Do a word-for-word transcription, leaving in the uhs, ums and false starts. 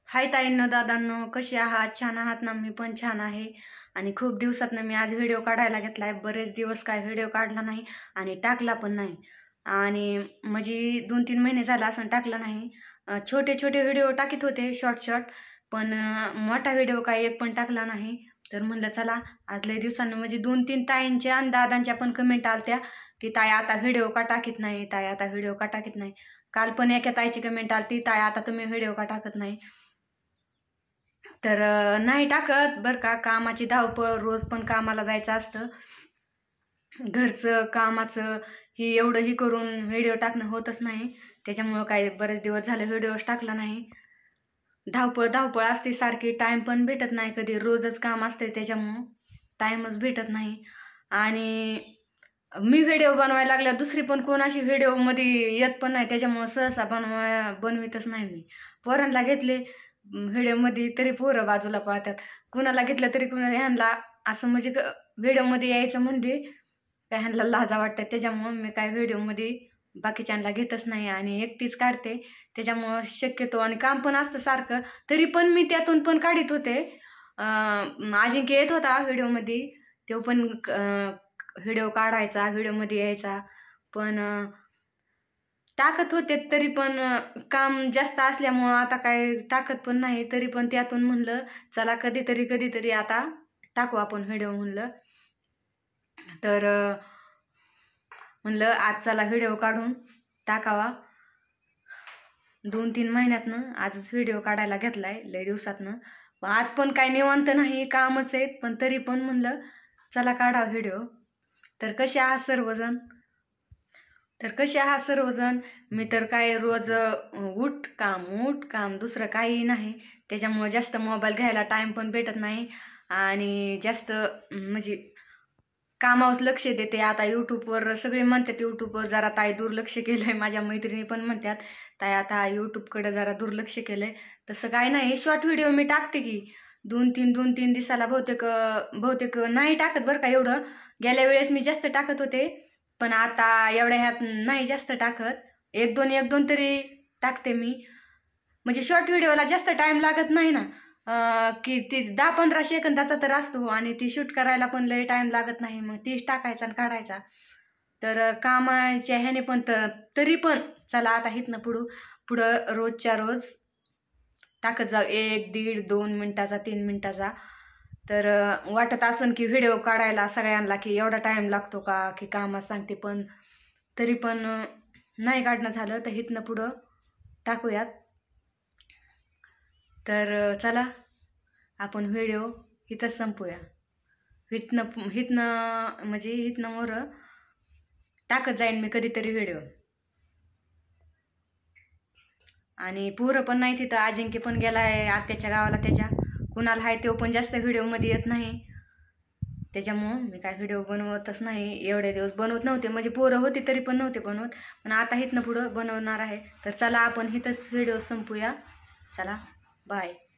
हाय ताईंनो दादांनो, कसे आहात? छान आहात ना? मी पण छान आहे. आणि खूप दिवसातनं मी आज व्हिडिओ काढायला घेतलाय. बरेच दिवस काय व्हिडिओ काढला नाही आणि टाकला पण नाही. आणि म्हणजे दोन तीन महिने झाला असं टाकला नाही. अं, छोटे छोटे व्हिडिओ टाकीत होते, शॉर्ट शॉर्ट. पण अं, मोठा व्हिडिओ काय एक पण टाकला नाही. तर म्हणलं चला आज लय दिवसांनी म्हणजे दोन तीन ताईंच्या आणि दादांच्या पण कमेंट आलत्या की ताई आता व्हिडिओ का टाकीत नाही, ताई आता व्हिडिओ का टाकीत नाही. काल पण एका ताईची कमेंट आलती, ताई आता तुम्ही व्हिडिओ का टाकत नाही. तर अं, नाही टाकत बरं का. कामाची धावपळ, रोज पण कामाला जायचं असतं. घरचं कामाचं ही एवढं ही करून व्हिडिओ टाकणं होतच नाही. त्याच्यामुळं काही बरेच दिवस झाले व्हिडिओज टाकला नाही. धावपळ धावपळ असते सारखी, टाईम पण भेटत नाही कधी. रोजच काम असते त्याच्यामुळं टाईमच भेटत नाही. आणि मी व्हिडिओ बनवायला लागल्या दुसरी पण कोणाशी व्हिडिओमध्ये येत पण नाही, त्याच्यामुळं सहसा बनवाय बनवितच नाही मी. पोरांना घेतले व्हिडिओमध्ये तरी पोरं बाजूला पळतात. कुणाला घेतलं तरी कुणा ह्यांना असं म्हणजे व्हिडिओमध्ये यायचं म्हणजे काय ह्यांना लाजा वाटतात. त्याच्यामुळं मी काय व्हिडिओमध्ये बाकीच्यांना घेतच नाही आणि एकटीच काढते. त्याच्यामुळं शक्यतो आणि काम पण असतं सारखं, तरी पण मी त्यातून पण काढत होते. अजिंक्य येत होता व्हिडिओमध्ये, तो पण व्हिडिओ काढायचा, व्हिडिओमध्ये यायचा. पण टाकत होते तरी पण काम जास्त असल्यामुळं आता काय टाकत पण नाही. तरी पण त्यातून म्हणलं चला कधीतरी कधीतरी आता टाकू आपण व्हिडिओ म्हणलं. तर म्हणलं आज चला व्हिडिओ काढून टाकावा. दोन तीन महिन्यातनं आजच व्हिडिओ काढायला घेतलाय, लय दिवसातनं. आज पण काय निवांत नाही, कामच आहेत. पण तरी पण म्हणलं चला काढा व्हिडिओ. तर कसे आहात सर्वजण? तर कसे आहात सर्वजण? मी तर काय रोज उठ काम उठ काम, दुसरं काही नाही. त्याच्यामुळं जास्त मोबाईल घ्यायला टाईम पण भेटत नाही आणि जास्त म्हणजे कामावर लक्ष देते. आता यूट्यूबवर सगळे म्हणतात यूट्यूबवर जरा ताई दुर्लक्ष केलं आहे. माझ्या मैत्रिणी पण म्हणतात ताई आता यूट्यूबकडे जरा दुर्लक्ष केलं आहे. तसं काय नाही, शॉर्ट व्हिडिओ मी टाकते की दोन तीन दोन तीन दिवसाला. बहुतेक बहुतेक नाही टाकत बरं का एवढं. गेल्या वेळेस मी जास्त टाकत होते, पण आता एवढ्या ह्यात नाही जास्त टाकत. एक दोन एक दोन तरी टाकते मी. म्हणजे शॉर्ट व्हिडिओला जास्त टाईम लागत नाही ना, की ती दहा पंधरा सेकंदाचा तर असतो आणि ती शूट करायला पण लय टाईम लागत नाही. मग तीच टाकायचा आणि काढायचा. तर कामाच्या ह्याने पण तर तरी पण चला आता इथनं पुढं पुढं रोजच्या रोज टाकत जाऊ, एक दीड दोन मिनटाचा तीन मिनटाचा. तर वाटत असन की व्हिडिओ काढायला सगळ्यांना की एवढा टाईम लागतो का, की कामात सांगते. पण तरी पण नाही काढणं झालं तर इथनं पुढं टाकूयात. तर चला आपण व्हिडिओ इथंच संपूया. हिथनं हिथनं म्हणजे हिथनं मोर टाकत जाईन मी कधीतरी व्हिडिओ. आणि पोरं पण नाही तिथं, अजिंक्य पण गेला आहे आत्याच्या गावाला त्याच्या. कुणाला आहे तो पण जास्त व्हिडिओमध्ये येत नाही. त्याच्यामुळं मी काय व्हिडिओ बनवतच नाही. एवढे दिवस बनवत नव्हते, म्हणजे पोरं होती तरी पण नव्हते बनवत. पण आता इथनं पुढं बनवणार आहे. तर चला आपण इथंच व्हिडिओ संपूया. चला बाय.